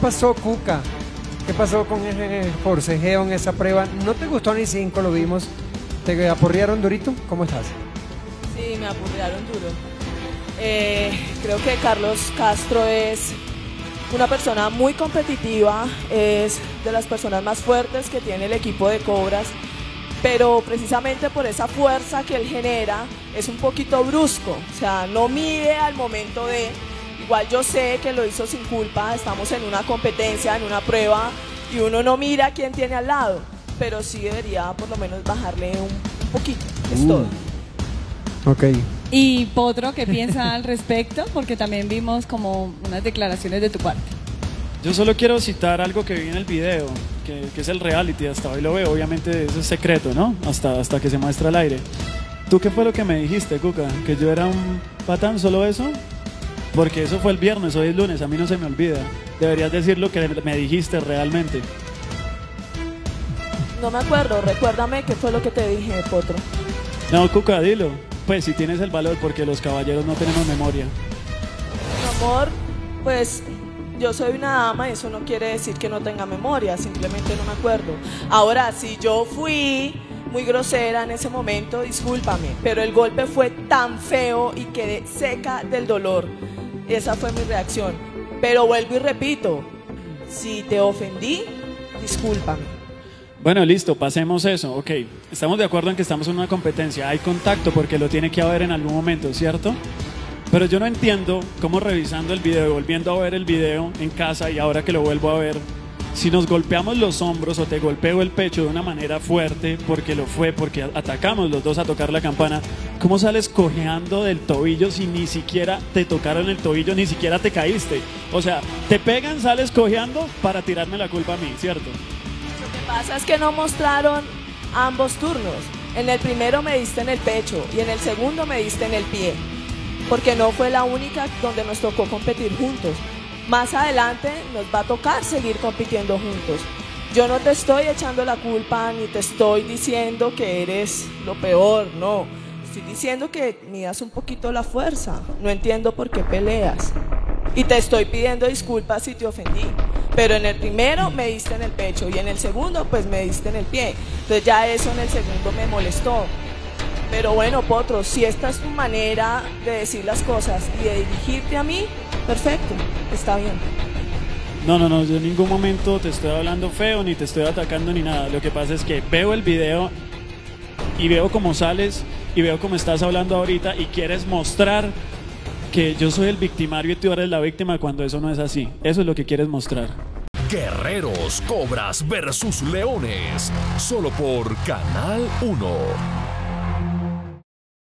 pasó, Cuca? ¿Qué pasó con ese forcejeo en esa prueba? ¿No te gustó ni 5? Lo vimos. ¿Te aporrearon durito? ¿Cómo estás? Sí, me apurrearon duro. Creo que Carlos Castro es una persona muy competitiva, es de las personas más fuertes que tiene el equipo de Cobras, pero precisamente por esa fuerza que él genera es un poquito brusco, o sea, no mide al momento de... Igual yo sé que lo hizo sin culpa, estamos en una competencia, en una prueba, y uno no mira quién tiene al lado, pero sí debería por lo menos bajarle un poquito, es todo. Ok. Y Potro, ¿qué piensa al respecto? Porque también vimos como unas declaraciones de tu parte. Yo solo quiero citar algo que vi en el video, que es el reality, hasta hoy lo veo, obviamente eso es secreto, ¿no? Hasta que se muestra al aire. ¿Tú qué fue lo que me dijiste, Cuca? ¿Que yo era un patán, solo eso? Porque eso fue el viernes, hoy es lunes, a mí no se me olvida. Deberías decir lo que me dijiste realmente. No me acuerdo, recuérdame qué fue lo que te dije, Potro. No, Cuca, dilo. Pues si tienes el valor, porque los caballeros no tenemos memoria. Mi amor, pues yo soy una dama y eso no quiere decir que no tenga memoria, simplemente no me acuerdo. Ahora, si yo fui muy grosera en ese momento, discúlpame, pero el golpe fue tan feo y quedé seca del dolor. Esa fue mi reacción. Pero vuelvo y repito, si te ofendí, discúlpame. Bueno, listo, pasemos eso, ok. Estamos de acuerdo en que estamos en una competencia, hay contacto porque lo tiene que haber en algún momento, ¿cierto? Pero yo no entiendo cómo revisando el video, volviendo a ver el video en casa y ahora que lo vuelvo a ver, si nos golpeamos los hombros o te golpeo el pecho de una manera fuerte, porque lo fue, porque atacamos los dos a tocar la campana, ¿cómo sales cojeando del tobillo si ni siquiera te tocaron el tobillo, ni siquiera te caíste? O sea, te pegan, sales cojeando para tirarme la culpa a mí, ¿cierto? Lo que pasa es que no mostraron ambos turnos. En el primero me diste en el pecho y en el segundo me diste en el pie, porque no fue la única donde nos tocó competir juntos. Más adelante nos va a tocar seguir compitiendo juntos. Yo no te estoy echando la culpa ni te estoy diciendo que eres lo peor, no. Estoy diciendo que midas un poquito la fuerza. No entiendo por qué peleas. Y te estoy pidiendo disculpas si te ofendí. Pero en el primero me diste en el pecho y en el segundo pues me diste en el pie. Entonces ya eso en el segundo me molestó. Pero bueno, Potro, si esta es tu manera de decir las cosas y de dirigirte a mí, perfecto, está bien. No, yo en ningún momento te estoy hablando feo, ni te estoy atacando, ni nada. Lo que pasa es que veo el video y veo cómo sales y veo cómo estás hablando ahorita y quieres mostrar que yo soy el victimario y tú eres la víctima cuando eso no es así. Eso es lo que quieres mostrar. Guerreros, Cobras versus Leones, solo por Canal 1.